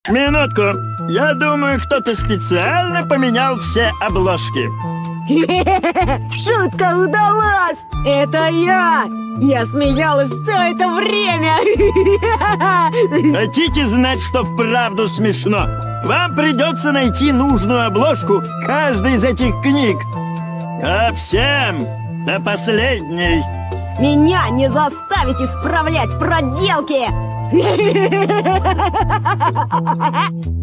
Минутку. Я думаю, кто-то специально поменял все обложки. Шутка удалась! Это я! Я смеялась все это время! Хотите знать, что вправду смешно? Вам придется найти нужную обложку каждой из этих книг. А всем до последней. Меня не заставить исправлять проделки!